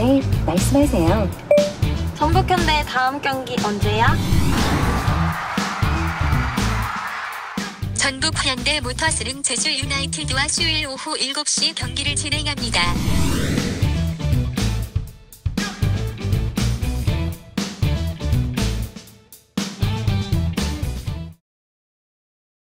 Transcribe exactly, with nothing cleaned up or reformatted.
네, 말씀하세요. 전북현대 다음 경기 언제야? 전북현대 모터스는 제주 유나이티드와 수요일 오후 일곱 시 경기를 진행합니다.